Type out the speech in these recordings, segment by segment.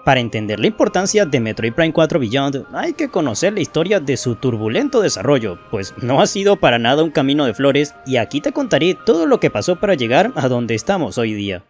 Para entender la importancia de Metroid Prime 4 Beyond, hay que conocer la historia de su turbulento desarrollo, pues no ha sido para nada un camino de flores, y aquí te contaré todo lo que pasó para llegar a donde estamos hoy día.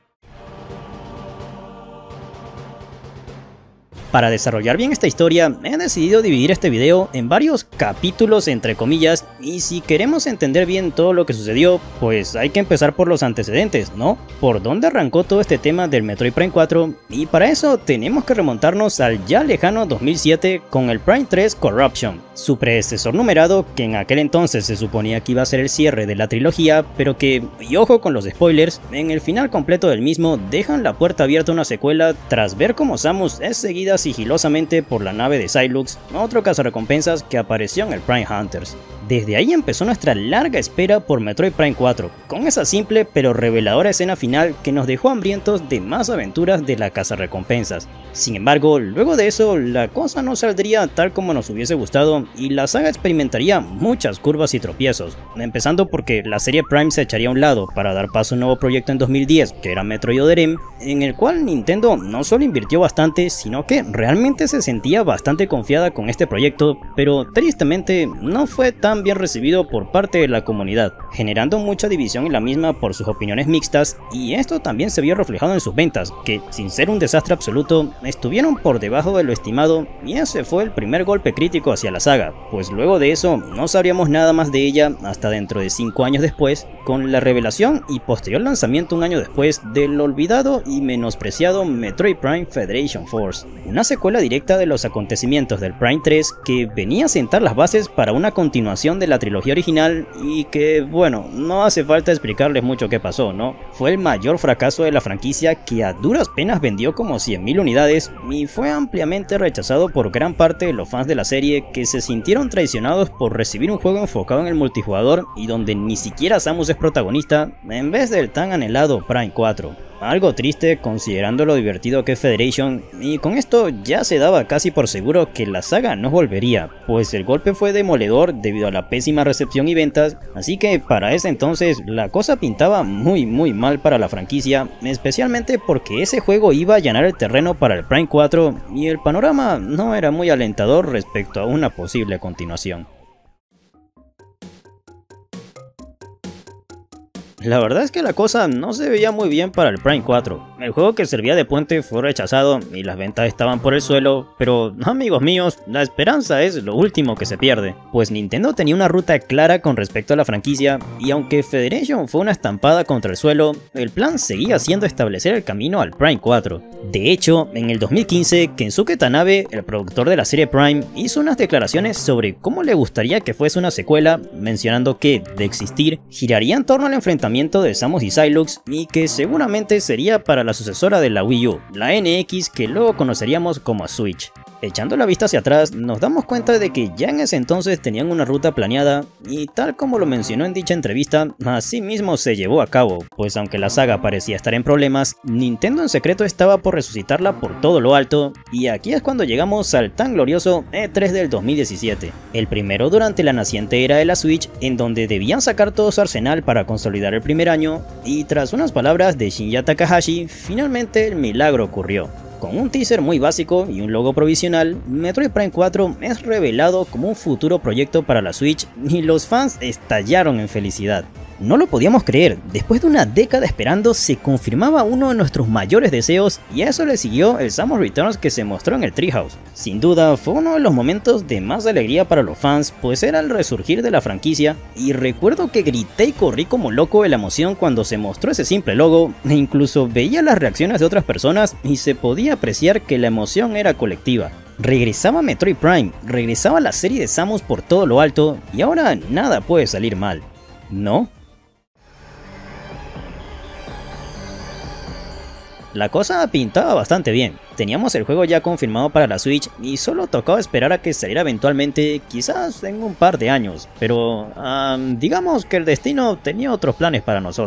Para desarrollar bien esta historia, he decidido dividir este video en varios capítulos entre comillas, y si queremos entender bien todo lo que sucedió, pues hay que empezar por los antecedentes, ¿no? Por dónde arrancó todo este tema del Metroid Prime 4, y para eso tenemos que remontarnos al ya lejano 2007 con el Prime 3 Corruption, su predecesor numerado que en aquel entonces se suponía que iba a ser el cierre de la trilogía, pero que, y ojo con los spoilers, en el final completo del mismo dejan la puerta abierta a una secuela tras ver cómo Samus es seguida sigilosamente por la nave de Sylux, otro cazarrecompensas que apareció en el Prime Hunters. Desde ahí empezó nuestra larga espera por Metroid Prime 4, con esa simple pero reveladora escena final que nos dejó hambrientos de más aventuras de la cazarrecompensas. Sin embargo, luego de eso, la cosa no saldría tal como nos hubiese gustado y la saga experimentaría muchas curvas y tropiezos, empezando porque la serie Prime se echaría a un lado para dar paso a un nuevo proyecto en 2010, que era Metroid Other M, en el cual Nintendo no solo invirtió bastante, sino que realmente se sentía bastante confiada con este proyecto, pero tristemente no fue tan bien recibido por parte de la comunidad, generando mucha división en la misma por sus opiniones mixtas, y esto también se vio reflejado en sus ventas, que sin ser un desastre absoluto, estuvieron por debajo de lo estimado, y ese fue el primer golpe crítico hacia la saga, pues luego de eso no sabríamos nada más de ella hasta dentro de 5 años después, con la revelación y posterior lanzamiento un año después del olvidado y menospreciado Metroid Prime Federation Force, una secuela directa de los acontecimientos del Prime 3 que venía a sentar las bases para una continuación de la trilogía original y que, bueno, no hace falta explicarles mucho qué pasó, ¿no? Fue el mayor fracaso de la franquicia que a duras penas vendió como 100.000 unidades y fue ampliamente rechazado por gran parte de los fans de la serie que se sintieron traicionados por recibir un juego enfocado en el multijugador y donde ni siquiera Samus es protagonista en vez del tan anhelado Prime 4. Algo triste considerando lo divertido que es Federation, y con esto ya se daba casi por seguro que la saga no volvería, pues el golpe fue demoledor debido a la pésima recepción y ventas, así que para ese entonces la cosa pintaba muy mal para la franquicia, especialmente porque ese juego iba a allanar el terreno para el Prime 4 y el panorama no era muy alentador respecto a una posible continuación. La verdad es que la cosa no se veía muy bien para el Prime 4. El juego que servía de puente fue rechazado y las ventas estaban por el suelo, pero amigos míos, la esperanza es lo último que se pierde, pues Nintendo tenía una ruta clara con respecto a la franquicia, y aunque Federation fue una estampada contra el suelo, el plan seguía siendo establecer el camino al Prime 4. De hecho, en el 2015, Kensuke Tanabe, el productor de la serie Prime, hizo unas declaraciones sobre cómo le gustaría que fuese una secuela, mencionando que, de existir, giraría en torno al enfrentamiento de Samus y Sylux, y que seguramente sería para la sucesora de la Wii U, la NX, que luego conoceríamos como Switch. Echando la vista hacia atrás, nos damos cuenta de que ya en ese entonces tenían una ruta planeada, y tal como lo mencionó en dicha entrevista, así mismo se llevó a cabo, pues aunque la saga parecía estar en problemas, Nintendo en secreto estaba por resucitarla por todo lo alto, y aquí es cuando llegamos al tan glorioso E3 del 2017, el primero durante la naciente era de la Switch, en donde debían sacar todo su arsenal para consolidar el primer año, y tras unas palabras de Shinya Takahashi, finalmente el milagro ocurrió. Con un teaser muy básico y un logo provisional, Metroid Prime 4 es revelado como un futuro proyecto para la Switch y los fans estallaron en felicidad. No lo podíamos creer, después de una década esperando se confirmaba uno de nuestros mayores deseos, y a eso le siguió el Samus Returns que se mostró en el Treehouse. Sin duda fue uno de los momentos de más alegría para los fans, pues era el resurgir de la franquicia, y recuerdo que grité y corrí como loco de la emoción cuando se mostró ese simple logo, e incluso veía las reacciones de otras personas y se podía apreciar que la emoción era colectiva. Regresaba Metroid Prime, regresaba la serie de Samus por todo lo alto, y ahora nada puede salir mal, ¿no? La cosa pintaba bastante bien, teníamos el juego ya confirmado para la Switch y solo tocaba esperar a que saliera eventualmente, quizás en un par de años, pero digamos que el destino tenía otros planes para nosotros.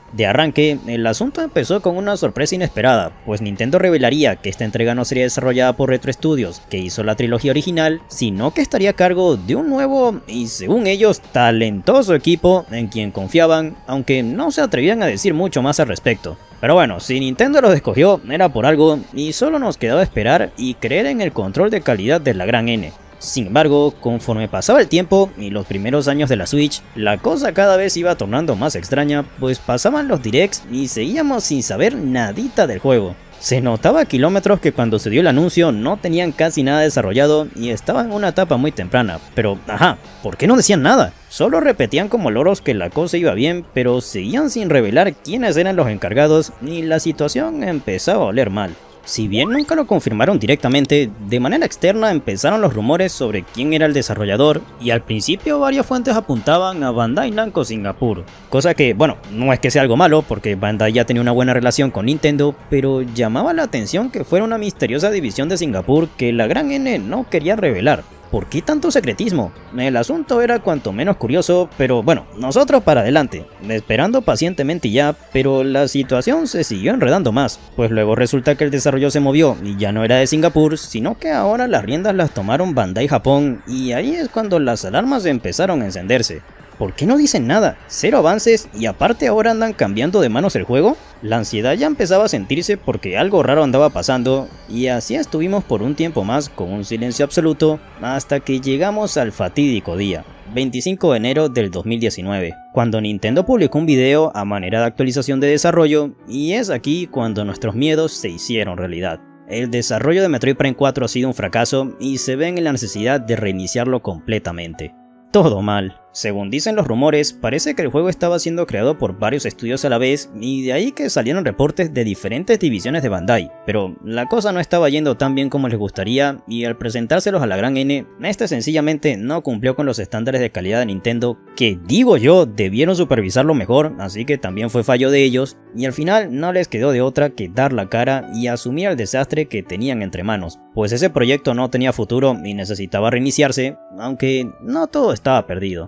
De arranque, el asunto empezó con una sorpresa inesperada, pues Nintendo revelaría que esta entrega no sería desarrollada por Retro Studios, que hizo la trilogía original, sino que estaría a cargo de un nuevo y, según ellos, talentoso equipo en quien confiaban, aunque no se atrevían a decir mucho más al respecto. Pero bueno, si Nintendo los escogió, era por algo, y solo nos quedaba esperar y creer en el control de calidad de la gran N. Sin embargo, conforme pasaba el tiempo y los primeros años de la Switch, la cosa cada vez iba tornando más extraña, pues pasaban los directs y seguíamos sin saber nadita del juego. Se notaba a kilómetros que cuando se dio el anuncio no tenían casi nada desarrollado y estaban en una etapa muy temprana, pero ¿por qué no decían nada? Solo repetían como loros que la cosa iba bien, pero seguían sin revelar quiénes eran los encargados y la situación empezaba a oler mal. Si bien nunca lo confirmaron directamente, de manera externa empezaron los rumores sobre quién era el desarrollador y al principio varias fuentes apuntaban a Bandai Namco Singapur, cosa que, bueno, no es que sea algo malo porque Bandai ya tenía una buena relación con Nintendo, pero llamaba la atención que fuera una misteriosa división de Singapur que la gran N no quería revelar. ¿Por qué tanto secretismo? El asunto era cuanto menos curioso, pero bueno, nosotros para adelante, esperando pacientemente ya, pero la situación se siguió enredando más, pues luego resulta que el desarrollo se movió y ya no era de Singapur, sino que ahora las riendas las tomaron Bandai Japón y ahí es cuando las alarmas empezaron a encenderse. ¿Por qué no dicen nada? Cero avances y aparte ahora andan cambiando de manos el juego. La ansiedad ya empezaba a sentirse porque algo raro andaba pasando y así estuvimos por un tiempo más con un silencio absoluto hasta que llegamos al fatídico día, 25 de enero del 2019, cuando Nintendo publicó un video a manera de actualización de desarrollo y es aquí cuando nuestros miedos se hicieron realidad. El desarrollo de Metroid Prime 4 ha sido un fracaso y se ven en la necesidad de reiniciarlo completamente. Todo mal. Según dicen los rumores, parece que el juego estaba siendo creado por varios estudios a la vez y de ahí que salieron reportes de diferentes divisiones de Bandai, pero la cosa no estaba yendo tan bien como les gustaría y al presentárselos a la gran N, este sencillamente no cumplió con los estándares de calidad de Nintendo, que digo yo debieron supervisarlo mejor, así que también fue fallo de ellos, y al final no les quedó de otra que dar la cara y asumir el desastre que tenían entre manos, pues ese proyecto no tenía futuro y necesitaba reiniciarse, aunque no todo estaba perdido.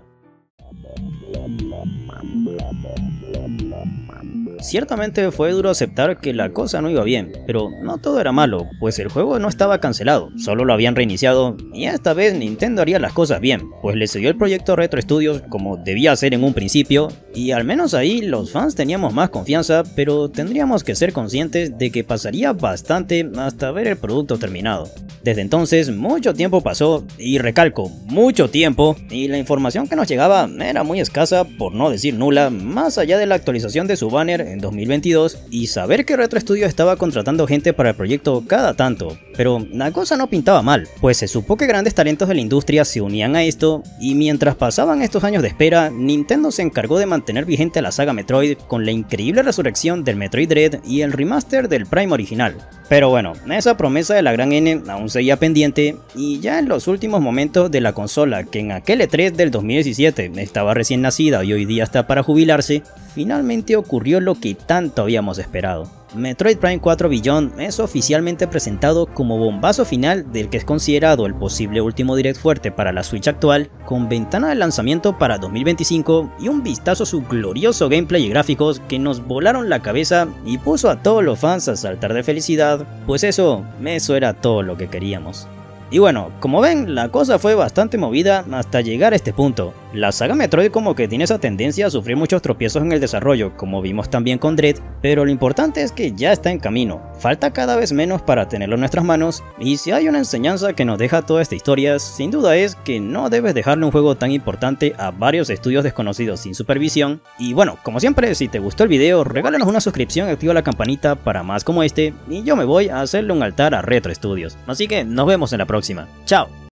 Ciertamente fue duro aceptar que la cosa no iba bien, pero no todo era malo, pues el juego no estaba cancelado, solo lo habían reiniciado y esta vez Nintendo haría las cosas bien, pues le siguió el proyecto a Retro Studios como debía ser en un principio y al menos ahí los fans teníamos más confianza, pero tendríamos que ser conscientes de que pasaría bastante hasta ver el producto terminado. Desde entonces mucho tiempo pasó, y recalco, mucho tiempo, y la información que nos llegaba era muy escasa, por no decir nula, más allá de la actualización de su banner en 2022 y saber que Retro Studios estaba contratando gente para el proyecto cada tanto. Pero la cosa no pintaba mal, pues se supo que grandes talentos de la industria se unían a esto, y mientras pasaban estos años de espera, Nintendo se encargó de mantener vigente la saga Metroid con la increíble resurrección del Metroid Dread y el remaster del Prime original. Pero bueno, esa promesa de la gran N aún seguía pendiente, y ya en los últimos momentos de la consola, que en aquel E3 del 2017 estaba recién nacida y hoy día está para jubilarse, finalmente ocurrió lo que tanto habíamos esperado. Metroid Prime 4 Beyond es oficialmente presentado como bombazo final del que es considerado el posible último direct fuerte para la Switch actual, con ventana de lanzamiento para 2025 y un vistazo a su glorioso gameplay y gráficos que nos volaron la cabeza y puso a todos los fans a saltar de felicidad, pues eso era todo lo que queríamos. Y bueno, como ven, la cosa fue bastante movida hasta llegar a este punto. La saga Metroid como que tiene esa tendencia a sufrir muchos tropiezos en el desarrollo, como vimos también con Dread, pero lo importante es que ya está en camino. Falta cada vez menos para tenerlo en nuestras manos, y si hay una enseñanza que nos deja toda esta historia, sin duda es que no debes dejarle un juego tan importante a varios estudios desconocidos sin supervisión. Y bueno, como siempre, si te gustó el video, regálanos una suscripción y activa la campanita para más como este, y yo me voy a hacerle un altar a Retro Studios. Así que nos vemos en la próxima. ¡Chao!